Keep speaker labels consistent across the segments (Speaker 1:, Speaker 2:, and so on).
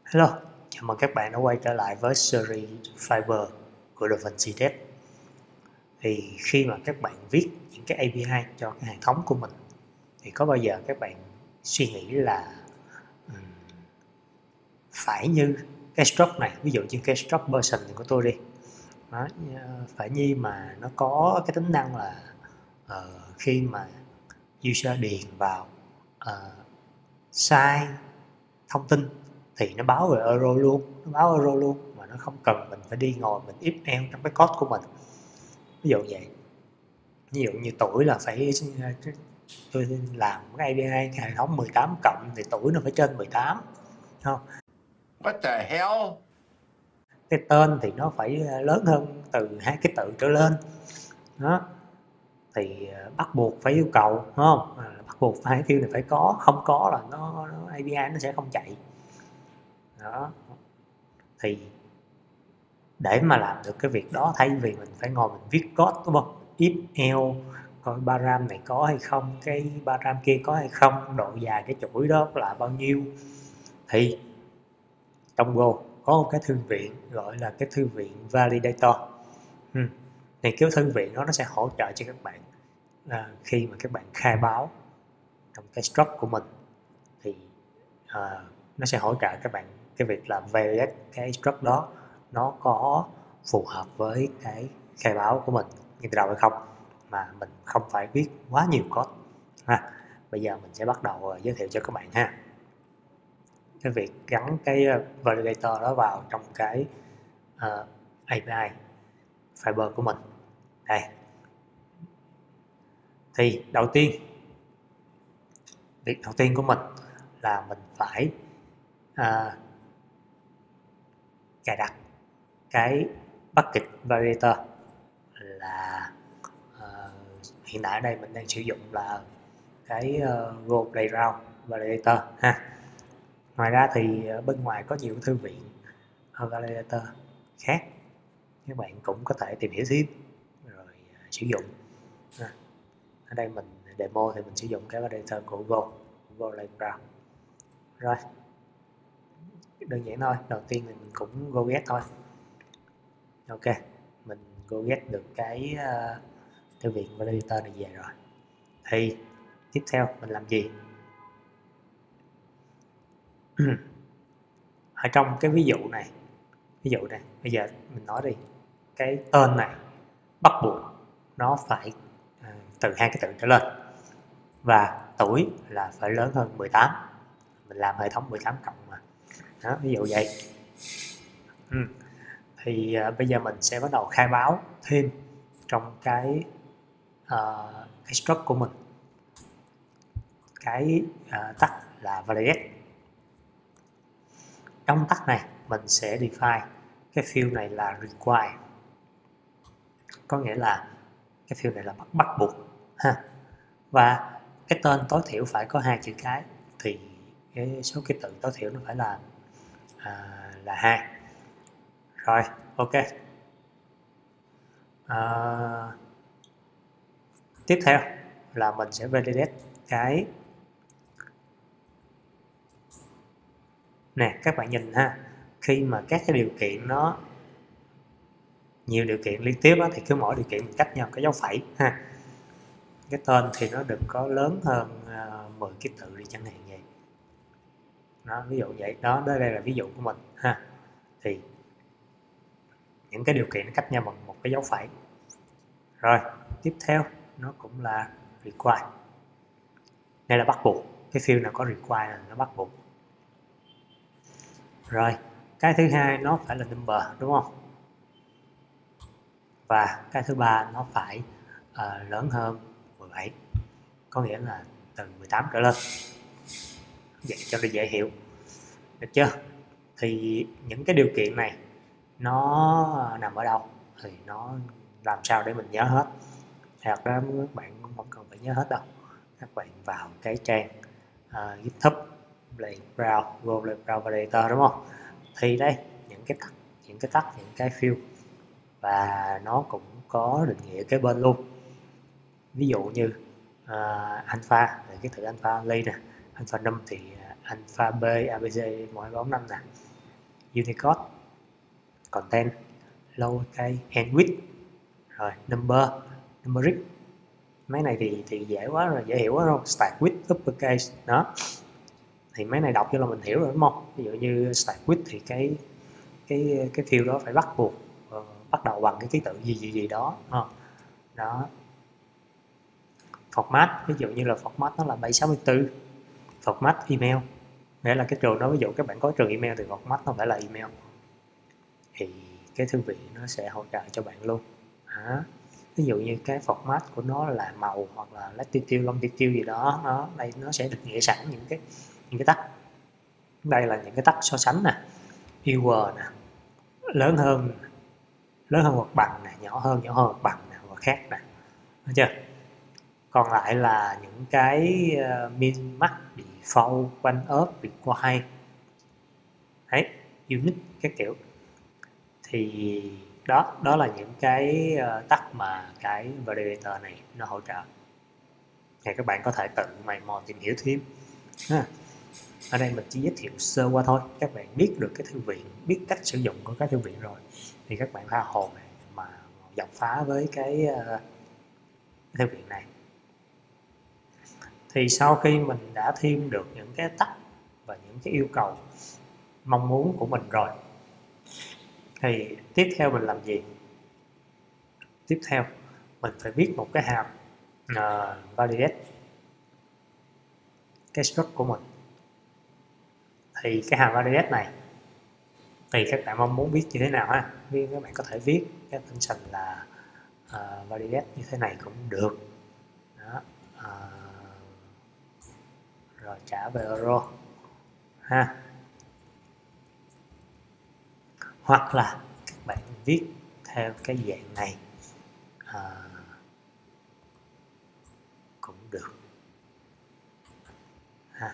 Speaker 1: Hello, chào mừng các bạn đã quay trở lại với series Fiber của DaVinci Dev. Thì khi mà các bạn viết những cái API cho cái hệ thống của mình thì có bao giờ các bạn suy nghĩ là phải như cái struct này, ví dụ như cái struct person của tôi đi, đó, phải như mà nó có cái tính năng là khi mà user điền vào sai thông tin thì nó báo về error luôn, mà nó không cần mình phải đi ngồi mình if else trong cái code của mình. Ví dụ vậy, ví dụ như tuổi là phải, tôi làm cái API cái hệ thống 18 cộng thì tuổi nó phải trên 18, không?
Speaker 2: What the hell?
Speaker 1: Cái tên thì nó phải lớn hơn từ 2 cái tự trở lên, đó thì bắt buộc phải yêu cầu, đúng không? Bắt buộc hai field này phải có, không có là nó API nó sẽ không chạy. Đó thì để mà làm được cái việc đó, thay vì mình phải ngồi mình viết code, đúng không, if else coi param này có hay không, cái param kia có hay không, độ dài cái chuỗi đó là bao nhiêu, thì trong Go có một cái thư viện gọi là cái thư viện validator. Thì cái thư viện đó nó sẽ hỗ trợ cho các bạn khi mà các bạn khai báo trong cái struct của mình thì nó sẽ hỗ trợ các bạn cái việc làm validate cái struct đó nó có phù hợp với cái khai báo của mình như từ đầu hay không, mà mình không phải viết quá nhiều code. Bây giờ mình sẽ bắt đầu giới thiệu cho các bạn ha, cái việc gắn cái validator đó vào trong cái API Fiber của mình. Đây, thì việc đầu tiên của mình là mình phải cài đặt cái bucket validator, là hiện tại ở đây mình đang sử dụng là cái Go Playground Validator ha. Ngoài ra thì bên ngoài có nhiều thư viện validator khác, các bạn cũng có thể tìm hiểu thêm rồi sử dụng. Ở đây mình demo thì mình sử dụng cái validator của Go Playground. Rồi, đơn giản thôi, đầu tiên thì mình cũng go get thôi. Ok, mình go get được cái thư viện validator này về rồi, thì tiếp theo mình làm gì? Ở trong cái ví dụ này, bây giờ mình nói đi, cái tên này bắt buộc nó phải từ 2 cái tự trở lên, và tuổi là phải lớn hơn 18. Mình làm hệ thống 18 cộng mà, đó, ví dụ vậy. Thì bây giờ mình sẽ bắt đầu khai báo thêm trong cái struct của mình cái tag là validate. Trong tag này mình sẽ define cái field này là require, có nghĩa là cái field này là bắt buộc ha, và cái tên tối thiểu phải có 2 chữ cái, thì cái số ký tự tối thiểu nó phải là 2. Rồi, ok. Tiếp theo là mình sẽ validate cái nè, các bạn nhìn ha, khi mà các cái điều kiện nó nhiều điều kiện liên tiếp đó, thì cứ mỗi điều kiện mình cách nhau cái dấu phẩy ha. Cái tên thì nó đừng có lớn hơn 10 ký tự đi chẳng hạn vậy. Đó, ví dụ vậy đó, đây là ví dụ của mình ha. Thì những cái điều kiện nó cách nhau bằng một cái dấu phẩy. Rồi, tiếp theo nó cũng là require. Đây là bắt buộc, cái field nào có require là nó bắt buộc. Rồi, cái thứ hai nó phải là number, đúng không? Và cái thứ ba nó phải lớn hơn 17, có nghĩa là từ 18 trở lên, vậy cho nó dễ hiểu, được chưa? Thì những cái điều kiện này nó nằm ở đâu thì nó làm sao để mình nhớ hết? Thật ra các bạn không cần phải nhớ hết đâu, các bạn vào cái trang GitHub Playground, Go Playground Validator, đúng không? Thì đây, những cái tag, những cái field, và nó cũng có định nghĩa kế bên luôn. Ví dụ như alpha thì cái từ alpha only nè, alpha num thì alpha b abc 1 2 3 4 5 nè. Unicode, content, lowercase and width, rồi numeric. Mấy này thì dễ quá rồi, dễ hiểu quá không? Start with uppercase đó, thì mấy này đọc cho là mình hiểu rồi đúng không? Ví dụ như start with thì cái field đó phải bắt buộc bắt đầu bằng cái ký tự gì đó. Đó. Format, ví dụ như là format nó là 764, format email, nghĩa là cái trường đó, ví dụ các bạn có trường email thì format nó phải là email, thì cái thư viện nó sẽ hỗ trợ cho bạn luôn. Ví dụ như cái format của nó là màu hoặc là latitude, longitude gì đó, đây nó sẽ được nghĩa sẵn những cái tag. Đây là những cái tag so sánh nè, equal nè, lớn hơn hoặc bằng nè, nhỏ hơn hoặc bằng nè, và khác nè, được chưa? Còn lại là những cái min max, default, one up, require, đấy, unit các kiểu. Thì đó là những cái tag mà cái validator này nó hỗ trợ. Thì các bạn có thể tự mày mò tìm hiểu thêm. Ở đây mình chỉ giới thiệu sơ qua thôi, các bạn biết được cái thư viện, biết cách sử dụng của cái thư viện rồi thì các bạn tha hồ mà dọc phá với cái thư viện này. Thì sau khi mình đã thêm được những cái tag và những cái yêu cầu mong muốn của mình rồi, thì tiếp theo mình làm gì? Tiếp theo mình phải viết một cái hàm validate cái struct của mình. Thì cái hàm validate này thì các bạn mong muốn viết như thế nào ha? Các bạn có thể viết cái function là validate như thế này cũng được. Đó. Rồi trả về euro ha. Hoặc là các bạn viết theo cái dạng này cũng được ha.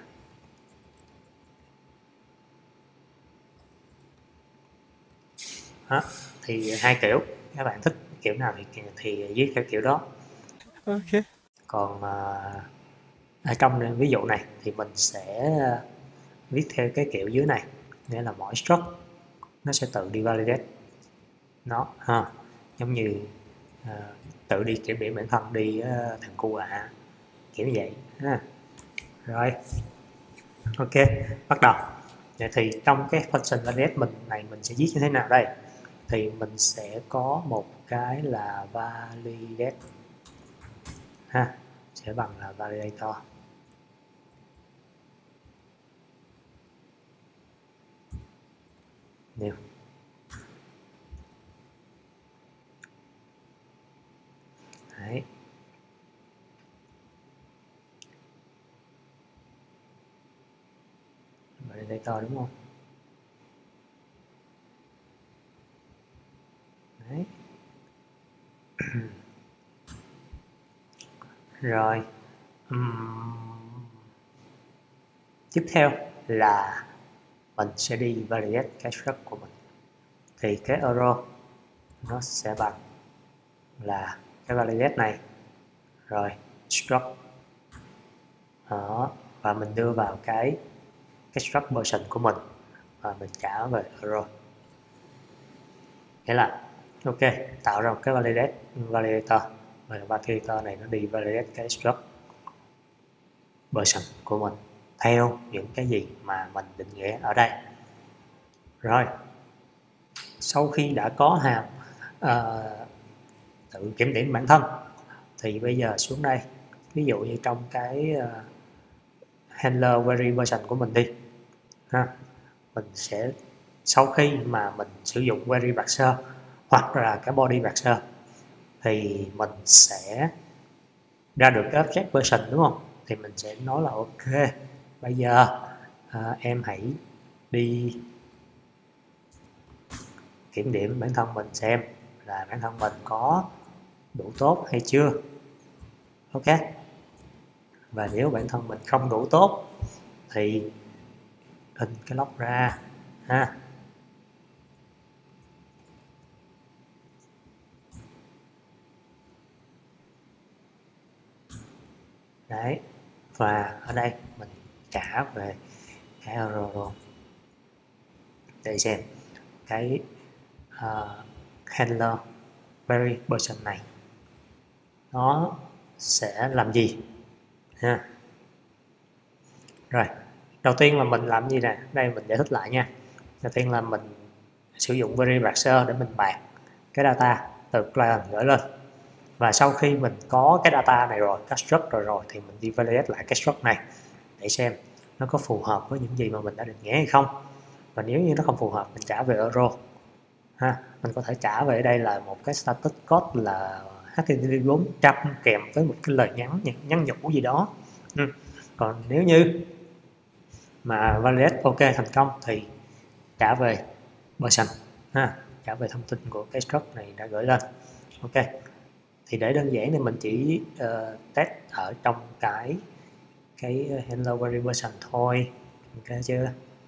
Speaker 1: Đó. Thì hai kiểu, các bạn thích kiểu nào thì viết theo kiểu đó.
Speaker 3: Ok.
Speaker 1: Còn ở trong ví dụ này thì mình sẽ viết theo cái kiểu dưới này, nghĩa là mỗi struct nó sẽ tự đi validate nó ha, giống như tự đi kiểm điểm bản thân đi thằng cu kiểu vậy ha. Rồi ok, bắt đầu. Vậy thì trong cái function validate mình sẽ viết như thế nào đây? Thì mình sẽ có một cái là validate ha, sẽ bằng là validator. New. Đấy. Validator đúng không? Đấy. Rồi tiếp theo là mình sẽ đi validate cái struct của mình. Thì cái euro nó sẽ bằng là cái validate này, rồi struct đó, và mình đưa vào cái struct version của mình và mình trả về euro. Nghĩa là ok, tạo ra một cái validator và validator này nó đi validate cái struct version của mình theo những cái gì mà mình định nghĩa ở đây. Rồi sau khi đã có hàm tự kiểm điểm bản thân thì bây giờ xuống đây, ví dụ như trong cái handler query version của mình đi ha, mình sẽ sau khi mà mình sử dụng query parser hoặc là cái body parser thì mình sẽ ra được cái object version đúng không? Thì mình sẽ nói là ok, bây giờ em hãy đi kiểm điểm bản thân mình xem là bản thân mình có đủ tốt hay chưa. Ok, và nếu bản thân mình không đủ tốt thì in cái log ra ha. Đấy, và ở đây mình trả về cái euro luôn. để xem cái handler variable này nó sẽ làm gì ha. Rồi đầu tiên là mình làm gì nè, đây mình giải thích lại nha. Đầu tiên là mình sử dụng variable parser để mình bạc cái data từ client gửi lên, và sau khi mình có cái data này rồi, các struct rồi thì mình đi validate lại cái struct này để xem nó có phù hợp với những gì mà mình đã định nghĩa hay không. Và nếu như nó không phù hợp, mình trả về error ha. Mình có thể trả về đây là một cái status code là HTTP 400 kèm với một cái lời nhắn nhủ gì đó. Còn nếu như mà validate ok thành công thì trả về version ha, trả về thông tin của cái struct này đã gửi lên. Ok, thì để đơn giản thì mình chỉ test ở trong cái hello variable thôi, ok chưa?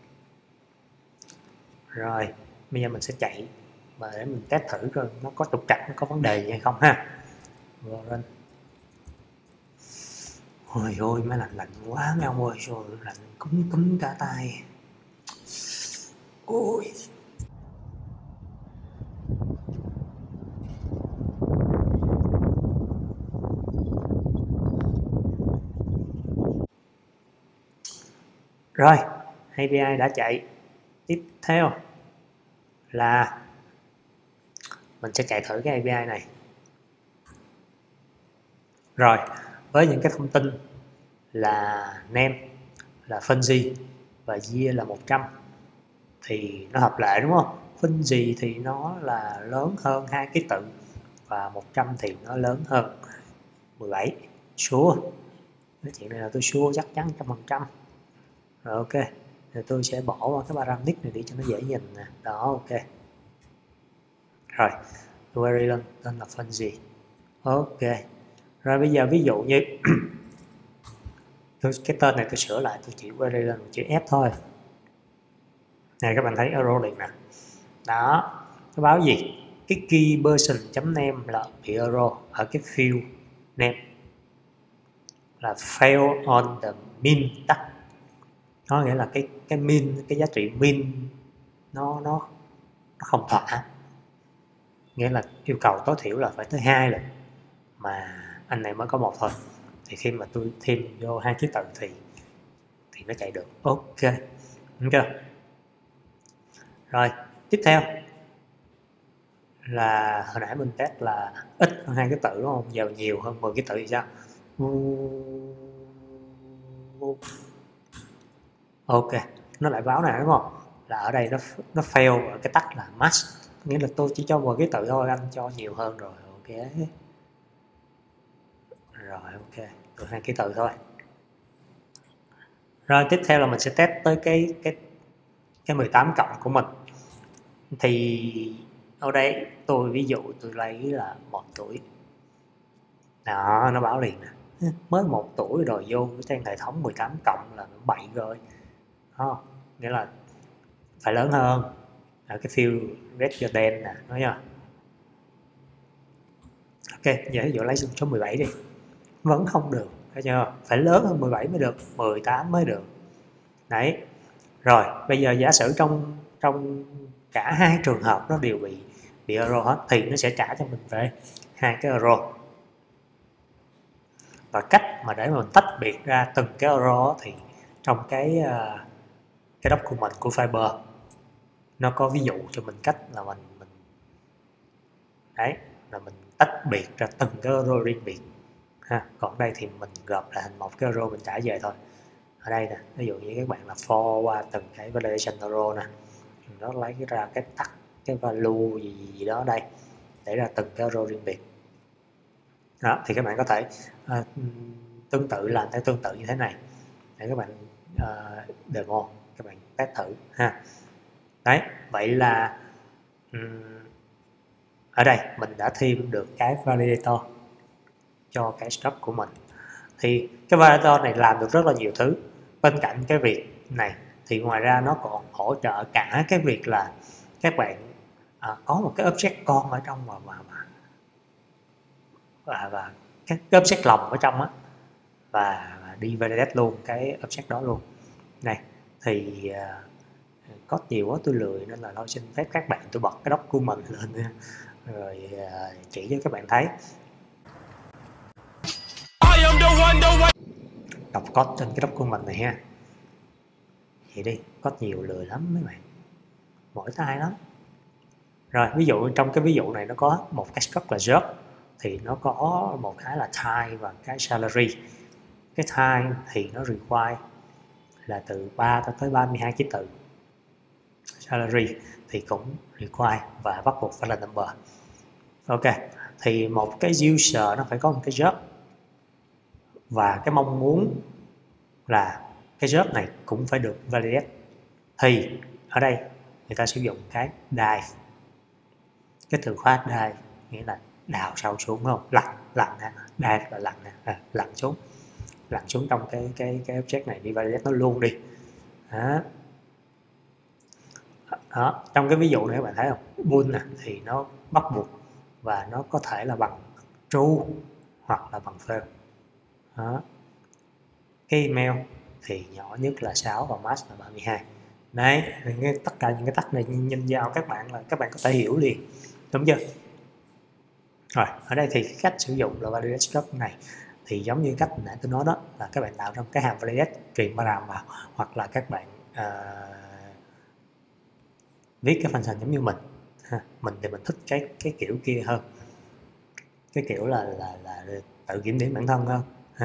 Speaker 1: Rồi bây giờ mình sẽ chạy và để mình test thử coi nó có trục trặc, nó có vấn đề gì hay không ha. Rồi ôi ôi máy lạnh quá mấy ông ơi, rồi lạnh cúm cả tay. Ôi rồi API đã chạy. Tiếp theo là mình sẽ chạy thử cái API này. Rồi với những cái thông tin là name là phân gì và year là 100 thì nó hợp lệ đúng không? Phân gì thì nó là lớn hơn hai ký tự và 100 thì nó lớn hơn 17. Sure, cái chuyện này là tôi sure chắc chắn 100%. Rồi ok, thì tôi sẽ bỏ qua cái parameter này đi cho nó dễ nhìn nè. Đó ok. Rồi query lên tên là phân gì. Ok. Rồi bây giờ ví dụ như cái tên này tôi sửa lại, tôi chỉ query lên một chữ F thôi. Này các bạn thấy error liền nè. Đó, nó báo gì? Cái key person.name là bị error ở cái field name là fail on the min tag. Nó nghĩa là cái min, cái giá trị min nó không thỏa. Nghĩa là yêu cầu tối thiểu là phải tới 2 lần mà anh này mới có 1 thôi. Thì khi mà tôi thêm vô 2 ký tự thì nó chạy được. Ok, đúng chưa? Rồi tiếp theo là hồi nãy mình test là ít hơn 2 ký tự đúng không? Giờ nhiều hơn 10 ký tự thì sao? Ok, nó lại báo này đúng không? Là ở đây nó fail ở cái tag là max, nghĩa là tôi chỉ cho 10 ký tự thôi, anh cho nhiều hơn rồi. Ok. Rồi ok, được 2 ký tự thôi. Rồi tiếp theo là mình sẽ test tới cái 18 cộng của mình. Thì ở đây tôi ví dụ tôi lấy là 1 tuổi. Đó, nó báo liền nè. Mới 1 tuổi rồi vô trang hệ thống 18 cộng là nó bậy rồi. Đó, nghĩa là phải lớn hơn. Ở cái field red đen nè, nói nha. Ok, giờ ví dụ lấy số 17 đi. Vẫn không được, thấy chưa? Phải lớn hơn 17 mới được, 18 mới được. Đấy. Rồi, bây giờ giả sử trong cả hai trường hợp nó đều bị error hết thì nó sẽ trả cho mình về 2 cái error. Và cách mà để mà mình tách biệt ra từng cái error thì trong cái document của Fiber nó có ví dụ cho mình cách là mình đấy, là mình tách biệt ra từng cái error riêng biệt ha. Còn đây thì mình gộp lại thành một cái error mình trả về thôi. Ở đây nè, ví dụ như các bạn là for qua từng cái validation error nè, nó lấy ra cái tắt cái value gì đó đây để ra từng cái error riêng biệt. Đó, thì các bạn có thể tương tự làm theo tương tự như thế này để các bạn demo, các bạn test thử ha. Đấy, vậy là ở đây mình đã thêm được cái validator cho cái struct của mình. Thì cái validator này làm được rất là nhiều thứ. Bên cạnh cái việc này thì ngoài ra nó còn hỗ trợ cả cái việc là các bạn có một cái object con ở trong và cái object lồng ở trong á, và đi validate luôn cái object đó luôn. Này thì code nhiều quá tôi lười nên là thôi xin phép các bạn tôi bật cái document lên nha, rồi chỉ cho các bạn thấy. Đọc code trên cái document này ha. Vậy đi, code nhiều lười lắm mấy bạn, mỏi tay lắm. Rồi ví dụ trong cái ví dụ này nó có một cái struct là job, thì nó có một cái là time và cái salary. Cái time thì nó require là từ 3 tới 32 ký tự. Salary thì cũng require và bắt buộc phải là number. Ok, thì một cái user nó phải có một cái job, và cái mong muốn là cái job này cũng phải được validate. Thì ở đây người ta sử dụng cái dive. Cái từ khóa dive nghĩa là đào sâu xuống, đúng không? Lặn nè, dive là lặn xuống trong cái object này đi validate nó luôn đi. Đó. Trong cái ví dụ này các bạn thấy không, bool nè thì nó bắt buộc và nó có thể là bằng true hoặc là bằng fail. Đó. Cái email thì nhỏ nhất là 6 và max là 32. Đấy, tất cả những cái tắt này nhìn vào các bạn có thể hiểu liền, đúng chưa? Rồi, ở đây thì cách sử dụng là validate struct này thì giống như cách nãy tôi nói đó, là các bạn tạo trong cái hàm validate truyền param vào, hoặc là các bạn viết cái function giống như mình. Mình thì mình thích cái kiểu kia hơn, cái kiểu là tự kiểm điểm bản thân hơn.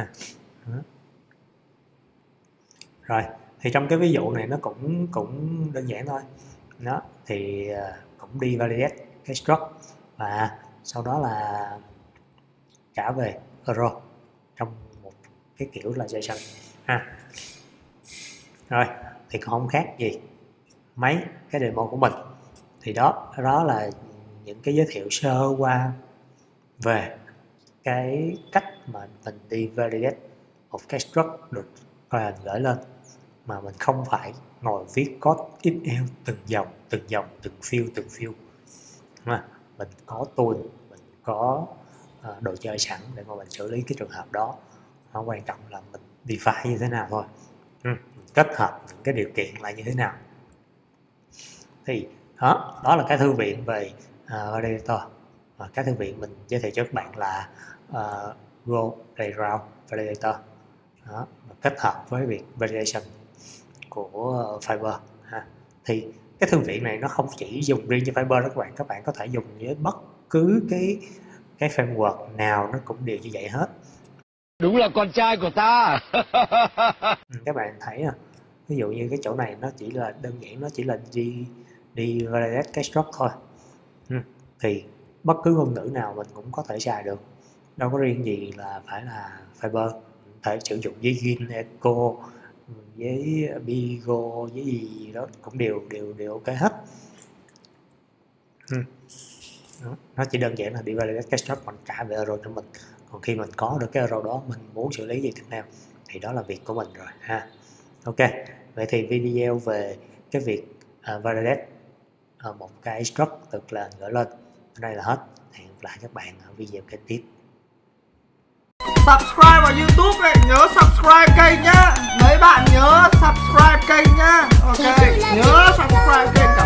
Speaker 1: Rồi thì trong cái ví dụ này nó cũng đơn giản thôi. Đó thì cũng đi validate cái struct và sau đó là trả về error trong một cái kiểu là JSON ha. Rồi thì cũng không khác gì mấy cái demo của mình. Thì đó là những cái giới thiệu sơ qua về cái cách mà mình đi validate một cái struct được client gửi lên, mà mình không phải ngồi viết code if-else từng dòng, từng field. Mình có tool, mình có đồ chơi sẵn để mà mình xử lý cái trường hợp đó. Nó quan trọng là mình define như thế nào thôi, kết hợp những cái điều kiện lại như thế nào. Thì đó là cái thư viện về validator. Và cái thư viện mình giới thiệu cho các bạn là Go Playground Validator. Đó, kết hợp với việc validation của Fiber ha. Thì cái thư viện này nó không chỉ dùng riêng cho Fiber đó các bạn có thể dùng với bất cứ cái framework nào nó cũng đều như vậy hết.
Speaker 3: Đúng là con trai của ta.
Speaker 1: Các bạn thấy ví dụ như cái chỗ này nó chỉ là đơn giản, nó chỉ là đi validate cái struct thôi. Thì bất cứ ngôn ngữ nào mình cũng có thể xài được, đâu có riêng gì là phải là Fiber. Thể sử dụng với Gin, Echo, với Bigo, với gì đó cũng đều ok hết. Đó. Nó chỉ đơn giản là đi validate cái struct còn trả về error cho mình. Còn khi mình có được cái error đó, mình muốn xử lý gì tiếp theo thì đó là việc của mình rồi ha. Ok, vậy thì video về cái việc validate một cái struct từ client gửi lên ở đây là hết. Hẹn gặp lại các bạn ở video kế tiếp.
Speaker 4: Subscribe vào YouTube này, nhớ subscribe kênh nhá. Mấy bạn nhớ subscribe kênh nhá. Ok, nhớ subscribe kênh.